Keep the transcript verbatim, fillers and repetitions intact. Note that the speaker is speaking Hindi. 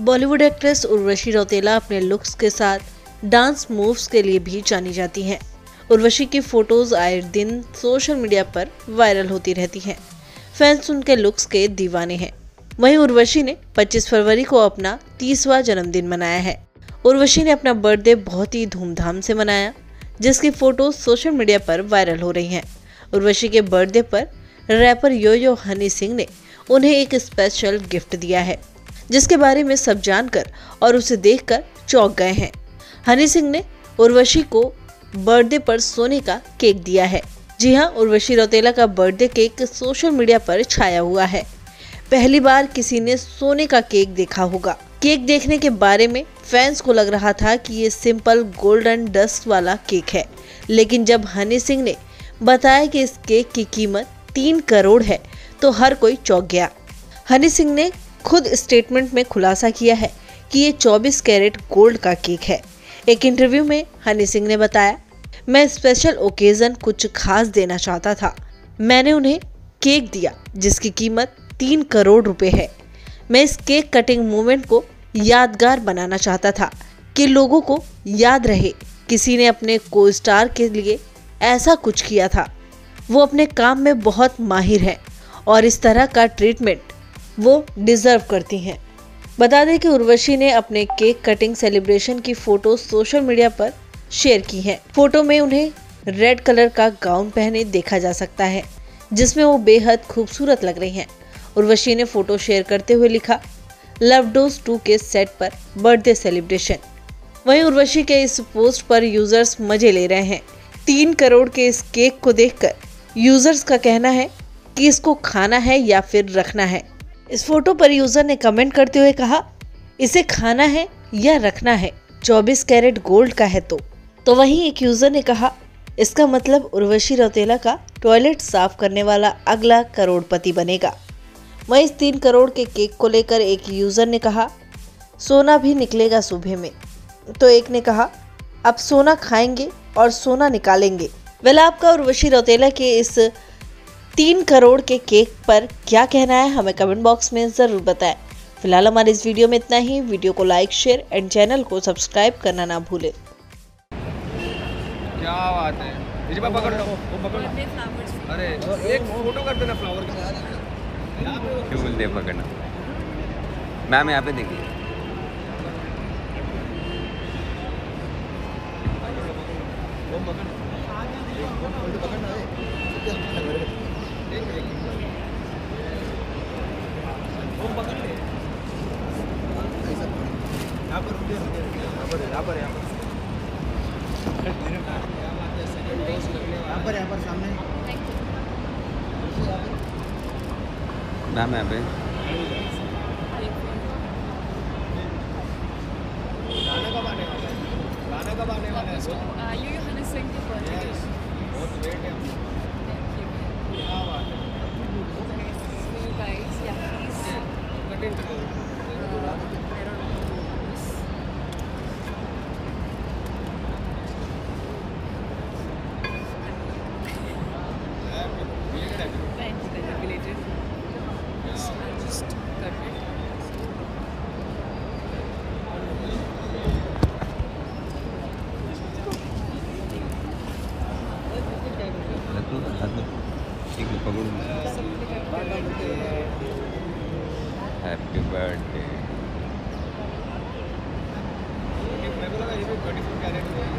बॉलीवुड एक्ट्रेस उर्वशी रौतेला अपने लुक्स के साथ डांस मूव्स के लिए भी जानी जाती हैं। उर्वशी की फोटोज आए दिन सोशल मीडिया पर वायरल होती रहती हैं। फैंस उनके लुक्स के दीवाने हैं। वहीं उर्वशी ने पच्चीस फरवरी को अपना तीसवां जन्मदिन मनाया है। उर्वशी ने अपना बर्थडे बहुत ही धूमधाम से मनाया, जिसकी फोटोज सोशल मीडिया पर वायरल हो रही हैं। उर्वशी के बर्थडे पर rapper Yo Yo Honey Singh ने उन्हें एक स्पेशल गिफ्ट दिया है, जिसके बारे में सब जानकर और उसे देखकर चौंक गए हैं। हनी सिंह ने उर्वशी को बर्थडे पर सोने का केक दिया है। जी हां, उर्वशी रौतेला का बर्थडे केक सोशल मीडिया पर छाया हुआ है। पहली बार किसी ने सोने का केक देखा होगा। केक देखने के बारे में फैंस को लग रहा था कि ये सिंपल गोल्डन डस्ट वाला केक है, लेकिन जब हनी सिंह ने बताया कि इस केक की कीमत तीन करोड़ है तो हर कोई चौंक गया। हनी सिंह ने खुद स्टेटमेंट में खुलासा किया है कि ये चौबीस कैरेट गोल्ड का केक है। एक इंटरव्यू में हनी सिंह ने बताया, मैं स्पेशल ओकेजन कुछ खास देना चाहता था। मैंने उन्हें केक दिया जिसकी कीमत तीन करोड़ रुपए है। मैं इस केक कटिंग मोमेंट को यादगार बनाना चाहता था कि लोगों को याद रहे किसी ने अपने को स्टार के लिए ऐसा कुछ किया था। वो अपने काम में बहुत माहिर है और इस तरह का ट्रीटमेंट वो डिजर्व करती हैं। बता दें कि उर्वशी ने अपने केक कटिंग सेलिब्रेशन की फोटो सोशल मीडिया पर शेयर की है। फोटो में उन्हें रेड कलर का गाउन पहने देखा जा सकता है, जिसमें वो बेहद खूबसूरत लग रही हैं। उर्वशी ने फोटो शेयर करते हुए लिखा, लव डोज टू के सेट पर बर्थडे सेलिब्रेशन। वहीं उर्वशी के इस पोस्ट पर यूजर्स मजे ले रहे हैं। तीन करोड़ के इस केक को देखकर यूजर्स का कहना है कि इसको खाना है या फिर रखना है। इस फोटो पर यूजर ने कमेंट करते हुए कहा, इसे खाना है या रखना है, चौबीस कैरेट गोल्ड का है तो तो वहीं एक यूजर ने कहा, इसका मतलब उर्वशी रौतेला का टॉयलेट साफ करने वाला अगला करोड़पति बनेगा। वहीं इस तीन करोड़ के केक को लेकर एक यूजर ने कहा, सोना भी निकलेगा सुबह में। तो एक ने कहा, अब सोना खाएंगे और सोना निकालेंगे। वेल, आपका उर्वशी रौतेला के इस तीन करोड़ के केक पर क्या कहना है, हमें कमेंट बॉक्स में जरूर बताएं। फिलहाल हमारे इस वीडियो में इतना ही। वीडियो को लाइक, शेयर एंड चैनल को सब्सक्राइब करना ना भूलें। क्या बात है, पकड़ लो, वो पकड़ लो। अरे एक फोटो कर देना फ्लावर का। क्यों बोलते पकड़ना? मैम यहाँ पे देखिए। यहाँ पर यहाँ पर यहाँ पर यहाँ पर यहाँ पर सामने मैम यहाँ पे गाना कब आने वाला है? गाना कब आने वाला है? यो यो हनी सिंह की बर्थडे। बहुत वेट है। क्या बात है। So guys, yeah, please cutting uh, I don't know this. Thank you, thank you, belated. So I just cut it. Happy birthday. मैं बोला ये भी ट्वेंटी फोर कैरेट